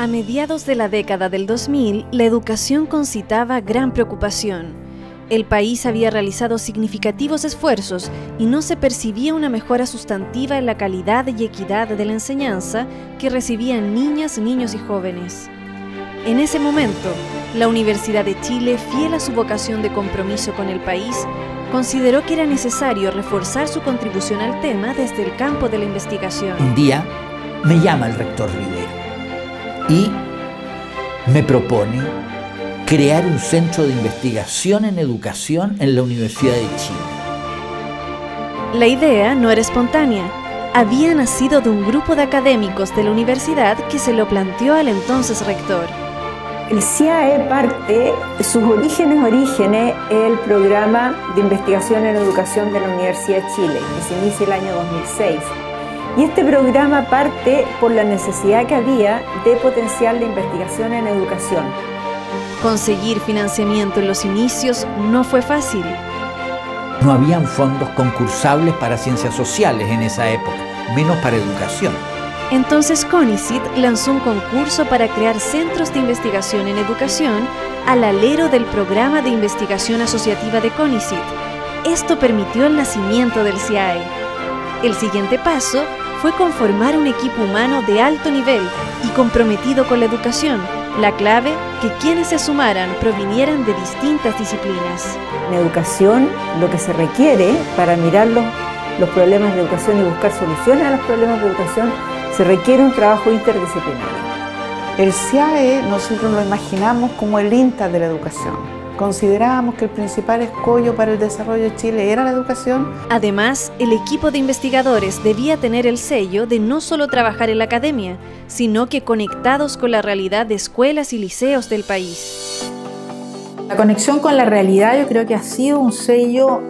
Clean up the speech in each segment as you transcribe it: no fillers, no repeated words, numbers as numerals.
A mediados de la década del 2000, la educación concitaba gran preocupación. El país había realizado significativos esfuerzos y no se percibía una mejora sustantiva en la calidad y equidad de la enseñanza que recibían niñas, niños y jóvenes. En ese momento, la Universidad de Chile, fiel a su vocación de compromiso con el país, consideró que era necesario reforzar su contribución al tema desde el campo de la investigación. Un día me llama el rector Rivero y me propone crear un centro de investigación en educación en la Universidad de Chile. La idea no era espontánea. Había nacido de un grupo de académicos de la universidad que se lo planteó al entonces rector. El CIAE parte, sus orígenes, el programa de investigación en educación de la Universidad de Chile, que se inicia el año 2006. Y este programa parte por la necesidad que había de potenciar la investigación en educación. Conseguir financiamiento en los inicios no fue fácil. No habían fondos concursables para ciencias sociales en esa época, menos para educación. Entonces CONICYT lanzó un concurso para crear centros de investigación en educación al alero del programa de investigación asociativa de CONICYT. Esto permitió el nacimiento del CIAE. El siguiente paso fue conformar un equipo humano de alto nivel y comprometido con la educación. La clave, que quienes se sumaran provinieran de distintas disciplinas. En educación, lo que se requiere para mirar los problemas de educación y buscar soluciones a los problemas de educación, se requiere un trabajo interdisciplinario. El CIAE nosotros lo imaginamos como el INTA de la educación. Considerábamos que el principal escollo para el desarrollo de Chile era la educación. Además, el equipo de investigadores debía tener el sello de no solo trabajar en la academia, sino que conectados con la realidad de escuelas y liceos del país. La conexión con la realidad yo creo que ha sido un sello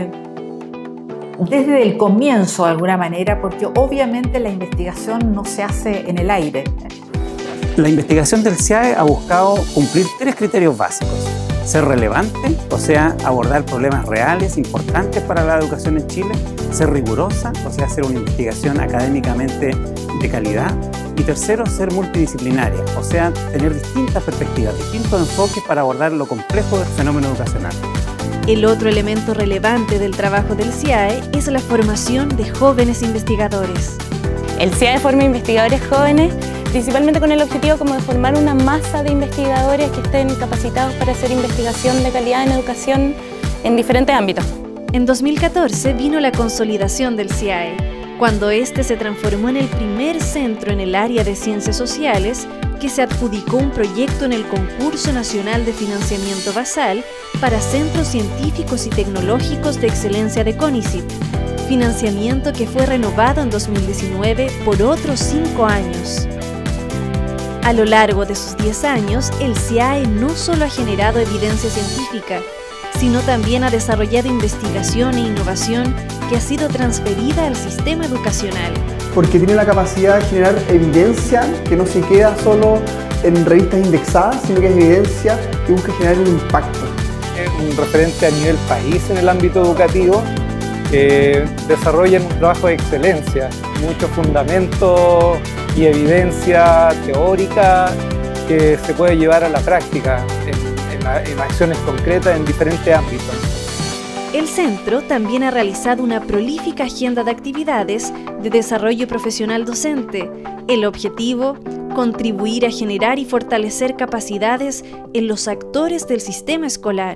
desde el comienzo de alguna manera, porque obviamente la investigación no se hace en el aire. La investigación del CIAE ha buscado cumplir 3 criterios básicos. Ser relevante, o sea, abordar problemas reales, importantes para la educación en Chile. Ser rigurosa, o sea, hacer una investigación académicamente de calidad. Y tercero, ser multidisciplinaria, o sea, tener distintas perspectivas, distintos enfoques para abordar lo complejo del fenómeno educacional. El otro elemento relevante del trabajo del CIAE es la formación de jóvenes investigadores. El CIAE forma investigadores jóvenes principalmente con el objetivo como de formar una masa de investigadores que estén capacitados para hacer investigación de calidad en educación en diferentes ámbitos. En 2014 vino la consolidación del CIAE, cuando este se transformó en el primer centro en el área de ciencias sociales que se adjudicó un proyecto en el Concurso Nacional de Financiamiento Basal para Centros Científicos y Tecnológicos de Excelencia de CONICYT, financiamiento que fue renovado en 2019 por otros 5 años. A lo largo de sus 10 años, el CIAE no solo ha generado evidencia científica, sino también ha desarrollado investigación e innovación que ha sido transferida al sistema educacional. Porque tiene la capacidad de generar evidencia que no se queda solo en revistas indexadas, sino que es evidencia que busca generar un impacto. Es un referente a nivel país en el ámbito educativo. Desarrollan un trabajo de excelencia, mucho fundamento y evidencia teórica que se puede llevar a la práctica en acciones concretas en diferentes ámbitos. El centro también ha realizado una prolífica agenda de actividades de desarrollo profesional docente. El objetivo, contribuir a generar y fortalecer capacidades en los actores del sistema escolar.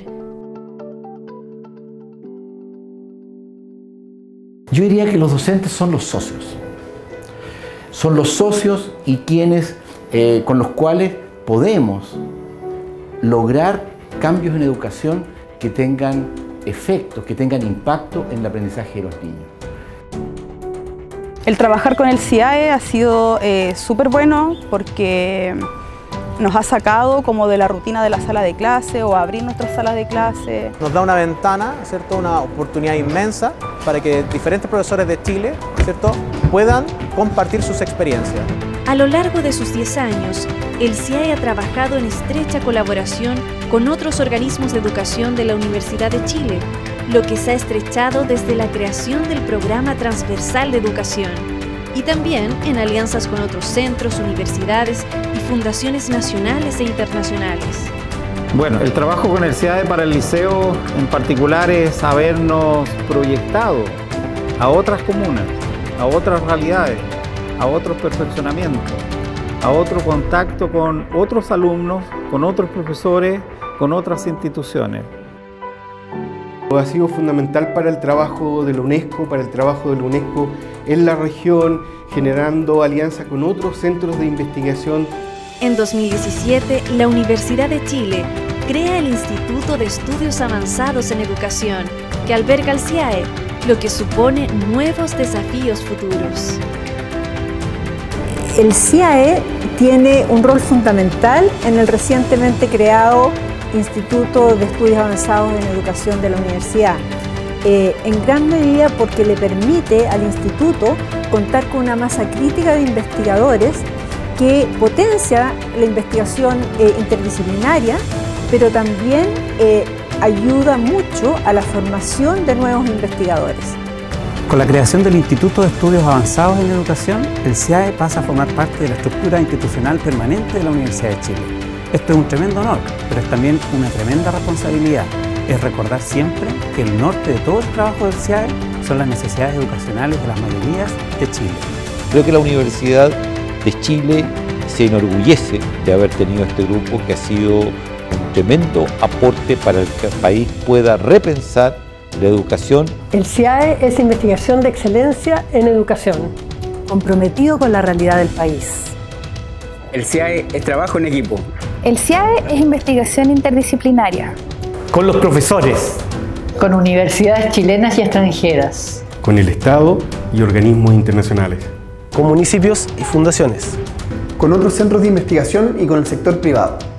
Yo diría que los docentes son los socios. Son los socios y quienes, con los cuales podemos lograr cambios en educación que tengan efectos, que tengan impacto en el aprendizaje de los niños. El trabajar con el CIAE ha sido súper bueno porque nos ha sacado como de la rutina de la sala de clase o abrir nuestras salas de clase. Nos da una ventana, ¿cierto? Una oportunidad inmensa para que diferentes profesores de Chile, ¿cierto?, puedan compartir sus experiencias. A lo largo de sus 10 años, el CIAE ha trabajado en estrecha colaboración con otros organismos de educación de la Universidad de Chile, lo que se ha estrechado desde la creación del Programa Transversal de Educación y también en alianzas con otros centros, universidades y fundaciones nacionales e internacionales. Bueno, el trabajo con el CIAE para el liceo en particular es habernos proyectado a otras comunas, a otras realidades, a otros perfeccionamientos, a otro contacto con otros alumnos, con otros profesores, con otras instituciones. Ha sido fundamental para el trabajo de la UNESCO, en la región, generando alianzas con otros centros de investigación. En 2017, la Universidad de Chile crea el Instituto de Estudios Avanzados en Educación, que alberga al CIAE, lo que supone nuevos desafíos futuros. El CIAE tiene un rol fundamental en el recientemente creado Instituto de Estudios Avanzados en Educación de la Universidad, en gran medida porque le permite al instituto contar con una masa crítica de investigadores que potencia la investigación interdisciplinaria, pero también ayuda mucho a la formación de nuevos investigadores. Con la creación del Instituto de Estudios Avanzados en Educación, el CIAE pasa a formar parte de la estructura institucional permanente de la Universidad de Chile. Esto es un tremendo honor, pero es también una tremenda responsabilidad. Es recordar siempre que el norte de todo el trabajo del CIAE son las necesidades educacionales de las mayorías de Chile. Creo que la Universidad de Chile se enorgullece de haber tenido este grupo que ha sido un tremendo aporte para que el país pueda repensar la educación. El CIAE es investigación de excelencia en educación, comprometido con la realidad del país. El CIAE es trabajo en equipo. El CIAE es investigación interdisciplinaria. Con los profesores. Con universidades chilenas y extranjeras. Con el Estado y organismos internacionales. Con municipios y fundaciones. Con otros centros de investigación y con el sector privado.